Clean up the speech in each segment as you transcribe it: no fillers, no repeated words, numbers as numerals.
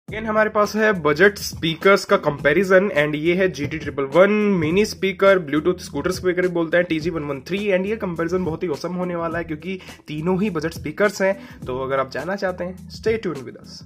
Again हमारे पास है बजट स्पीकर्स का कंपैरिजन एंड ये है GT111 mini speaker, Bluetooth scooter speaker भी बोलते हैं, TG113 एंड ये कंपैरिजन बहुत ही औसम होने वाला है क्योंकि तीनों ही बजट स्पीकर्स हैं। तो अगर आप जानना चाहते हैं, स्टे ट्यून्ड विद अस।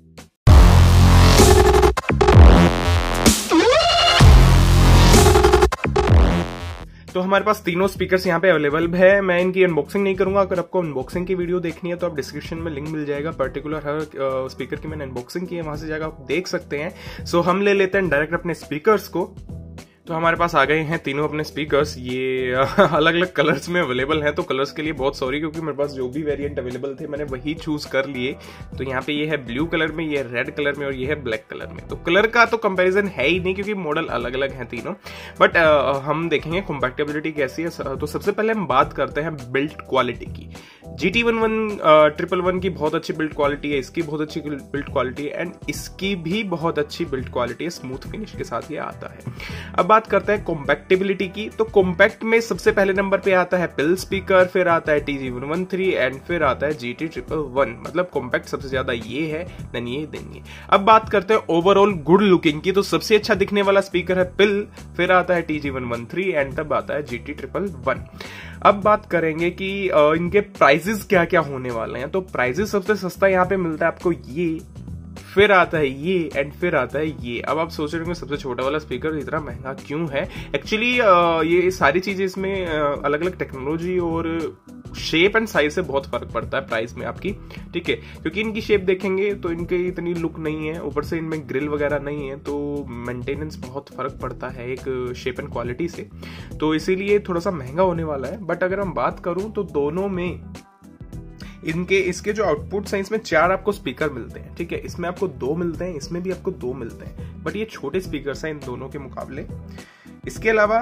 तो हमारे पास तीनों स्पीकर्स यहाँ पे अवेलेबल है। मैं इनकी अनबॉक्सिंग नहीं करूंगा। अगर आपको अनबॉक्सिंग की वीडियो देखनी है तो आप डिस्क्रिप्शन में लिंक मिल जाएगा, पर्टिकुलर हर स्पीकर की मैंने अनबॉक्सिंग की है, वहां से जाकर आप देख सकते हैं। सो हम ले लेते हैं डायरेक्ट अपने स्पीकर्स को। तो हमारे पास आ गए हैं तीनों अपने स्पीकर्स। ये अलग अलग कलर्स में अवेलेबल हैं, तो कलर्स के लिए बहुत सॉरी क्योंकि मेरे पास जो भी वेरिएंट अवेलेबल थे मैंने वही चूज कर लिए। तो यहाँ पे ये है ब्लू कलर में, ये रेड कलर में और ये है ब्लैक कलर में। तो कलर का तो कंपैरिजन है ही नहीं क्योंकि मॉडल अलग अलग हैं तीनों, बट हम देखेंगे कंपैटिबिलिटी कैसी है। तो सबसे पहले हम बात करते हैं बिल्ड क्वालिटी की। GT111 की बहुत अच्छी बिल्ड क्वालिटी है, इसकी बहुत अच्छी बिल्ड क्वालिटी है एंड इसकी भी बहुत अच्छी बिल्ड क्वालिटी है, स्मूथ फिनिश के साथ ये आता है। अब बात करते हैं कॉम्पैक्टिबिलिटी की। तो कॉम्पैक्ट में सबसे पहले नंबर पे आता है पिल स्पीकर, फिर आता है TG113 एंड फिर आता है GT111। मतलब कॉम्पैक्ट सबसे ज्यादा ये है, देन ये। अब बात करते हैं ओवरऑल गुड लुकिंग की। तो सबसे अच्छा दिखने वाला स्पीकर है पिल, फिर आता है TG113 एंड तब आता है GT111। अब बात करेंगे कि इनके प्राइजेस क्या क्या होने वाले हैं। तो प्राइजेस सबसे सस्ता यहाँ पे मिलता है आपको ये, फिर आता है ये एंड फिर आता है ये। अब आप सोच रहे होंगे सबसे छोटा वाला स्पीकर इतना महंगा क्यों है। एक्चुअली ये सारी चीजें इसमें अलग अलग टेक्नोलॉजी और शेप एंड साइज से बहुत फर्क पड़ता है प्राइस में आपकी, ठीक है। क्योंकि इनकी शेप देखेंगे तो इनकी इतनी लुक नहीं है, ऊपर से इनमें ग्रिल वगैरह नहीं है, तो मेंटेनेंस बहुत फर्क पड़ता है एक शेप एंड क्वालिटी से, तो इसीलिए थोड़ा सा महंगा होने वाला है। बट अगर हम बात करूं तो दोनों में इसके जो आउटपुट्स हैं, इसमें 4 आपको स्पीकर मिलते हैं, ठीक है। इसमें आपको 2 मिलते हैं, इसमें भी आपको 2 मिलते हैं, बट ये छोटे स्पीकर्स हैं इन दोनों के मुकाबले। इसके अलावा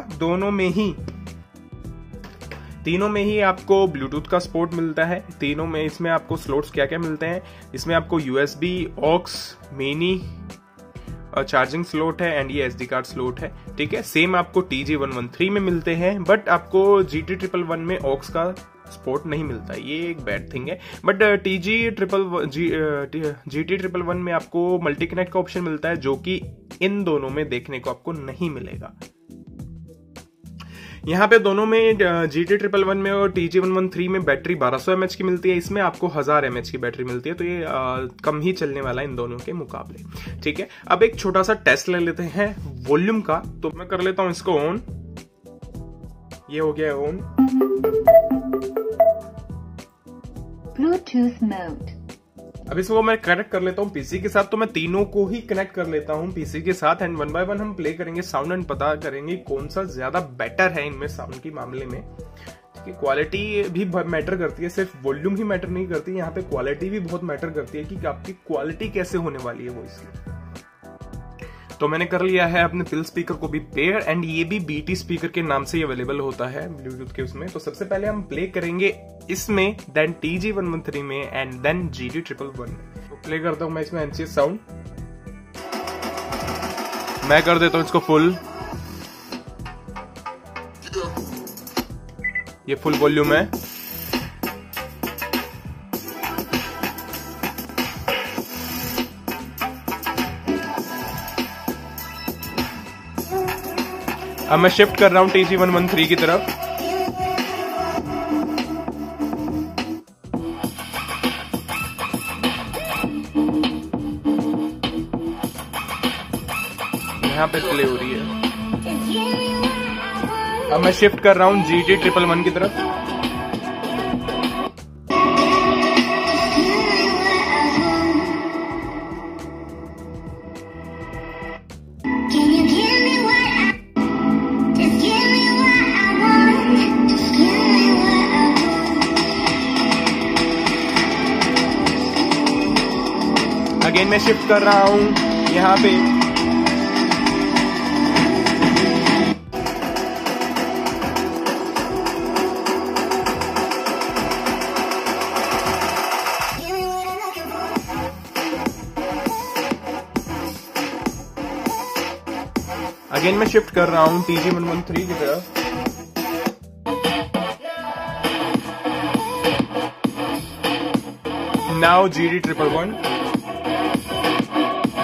तीनों में ही आपको ब्लूटूथ का सपोर्ट मिलता है। तीनों में इसमें आपको स्लॉट्स क्या क्या मिलते हैं, इसमें आपको USB, aux, mini charging slot है एंड ये SD कार्ड स्लॉट है, ठीक है। सेम आपको TG113 में मिलते हैं, बट आपको GT111 में ऑक्स का सपोर्ट नहीं मिलता, ये एक बैड थिंग है। बट GT111 में आपको मल्टी कनेक्ट का ऑप्शन मिलता है, जो कि इन दोनों में देखने को आपको नहीं मिलेगा। यहाँ पे दोनों में GT111 में और TG113 में बैटरी 1200 mAh की मिलती है, इसमें आपको 1000 mAh की बैटरी मिलती है, तो ये कम ही चलने वाला है इन दोनों के मुकाबले, ठीक है। अब एक छोटा सा टेस्ट ले लेते हैं वॉल्यूम का। तो मैं कर लेता हूं इसको ऑन, ये हो गया ऑन। Bluetooth mode. अब इसको मैं कनेक्ट कर लेता हूँ पीसी के साथ। तो मैं तीनों को ही कनेक्ट कर लेता हूँ पीसी के साथ एंड 1 बाय 1 हम प्ले करेंगे साउंड एंड पता करेंगे कौन सा ज्यादा बेटर है इनमें साउंड के मामले में, ठीक है। क्वालिटी भी मैटर करती है, सिर्फ वॉल्यूम ही मैटर नहीं करती, यहाँ पे क्वालिटी भी बहुत मैटर करती है कि आपकी क्वालिटी कैसे होने वाली है वॉइस की। तो मैंने कर लिया है अपने पिल स्पीकर को भी पेयर एंड ये भी BT स्पीकर के नाम से अवेलेबल होता है ब्लूटूथ के उसमें। तो सबसे पहले हम प्ले करेंगे इसमें, देन TG113 में एंड देन GT111 में। तो प्ले करता हूं मैं इसमें NCS साउंड, मैं कर देता हूं इसको फुल, ये फुल वॉल्यूम है। अब मैं शिफ्ट कर रहा हूं TG113 की तरफ। यहां पे प्ले हो रही है। अब मैं शिफ्ट कर रहा हूं GT111 की तरफ। अगेन मैं शिफ्ट कर रहा हूं यहाँ पे। अगेन मैं शिफ्ट कर रहा हूं TG113 की तरफ। Now GT111।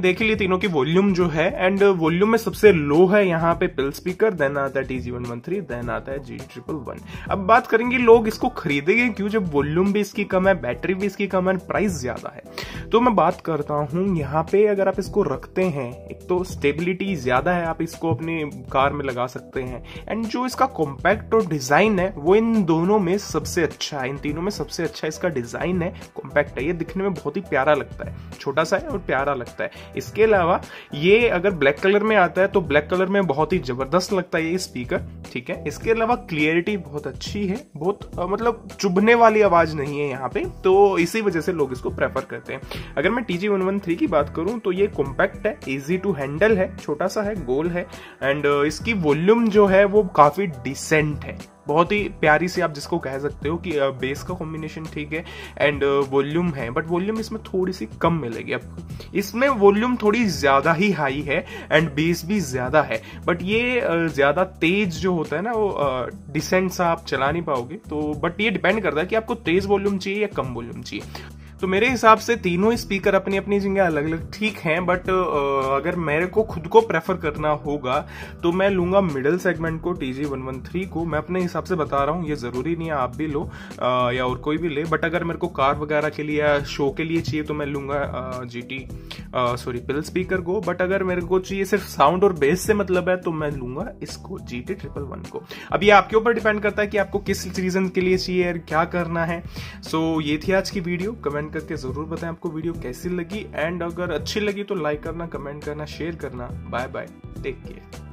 देख लिए तीनों की वॉल्यूम जो है, एंड वॉल्यूम में सबसे लो है यहाँ पे पिल स्पीकर, देन आता है TG113, देन आता है GT111। अब बात करेंगे लोग इसको खरीदेंगे क्यों, जब वॉल्यूम भी इसकी कम है, बैटरी भी इसकी कम है, प्राइस ज्यादा है। तो मैं बात करता हूं यहाँ पे अगर आप इसको रखते हैं, एक तो स्टेबिलिटी ज्यादा है, आप इसको अपनी कार में लगा सकते हैं, एंड जो इसका कॉम्पैक्ट और डिजाइन है वो इन दोनों में सबसे अच्छा है, इन तीनों में सबसे अच्छा इसका डिजाइन है, कॉम्पैक्ट है, ये दिखने में बहुत ही प्यारा लगता है, छोटा सा है और प्यारा लगता है। इसके अलावा ये अगर ब्लैक कलर में आता है तो ब्लैक कलर में बहुत ही जबरदस्त लगता है ये स्पीकर, ठीक है। इसके अलावा क्लियरिटी बहुत अच्छी है, बहुत मतलब चुभने वाली आवाज नहीं है यहाँ पे, तो इसी वजह से लोग इसको प्रेफर करते हैं। अगर मैं TG113 की बात करूं तो ये कॉम्पैक्ट है, इजी टू हैंडल है, छोटा सा है, गोल है, एंड इसकी वॉल्यूम जो है वो काफी डिसेंट है, बहुत ही प्यारी सी, आप जिसको कह सकते हो कि बेस का कॉम्बिनेशन ठीक है एंड वॉल्यूम है, बट वॉल्यूम इसमें थोड़ी सी कम मिलेगी आपको। इसमें वॉल्यूम थोड़ी ज्यादा ही हाई है एंड बेस भी ज्यादा है, बट ये ज्यादा तेज जो होता है ना वो डिसेंट सा आप चला नहीं पाओगे। तो बट ये डिपेंड करता है कि आपको तेज वॉल्यूम चाहिए या कम वॉल्यूम चाहिए। तो मेरे हिसाब से तीनों स्पीकर अपनी अपनी जगह अलग अलग ठीक हैं, बट अगर मेरे को खुद को प्रेफर करना होगा तो मैं लूंगा मिडिल सेगमेंट को, TG113 को। मैं अपने हिसाब से बता रहा हूँ, ये जरूरी नहीं है आप भी लो या और कोई भी ले, बट अगर मेरे को कार वगैरह के लिए या शो के लिए चाहिए तो मैं लूंगा पिल स्पीकर को, बट अगर मेरे को चाहिए सिर्फ साउंड और बेस से मतलब है तो मैं लूंगा इसको, GT111 को। अब ये आपके ऊपर डिपेंड करता है कि आपको किस रीजन के लिए चाहिए और क्या करना है। सो ये थी आज की वीडियो, कमेंट करके जरूर बताएं आपको वीडियो कैसी लगी, एंड अगर अच्छी लगी तो लाइक करना, कमेंट करना, शेयर करना। Bye bye, take care.